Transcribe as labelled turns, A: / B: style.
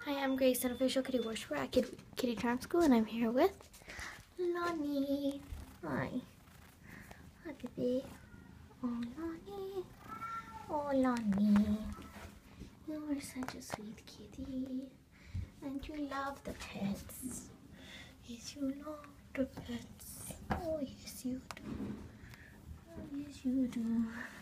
A: Hi, I'm Grace, an official kitty worshiper at Kitty Charm School, and I'm here with Lonnie. Hi. Hi, baby. Oh, Lonnie. Oh, Lonnie. You are such a sweet kitty. And you love the pets. Yes, you love the pets. Oh, yes, you do. Oh, yes, you do.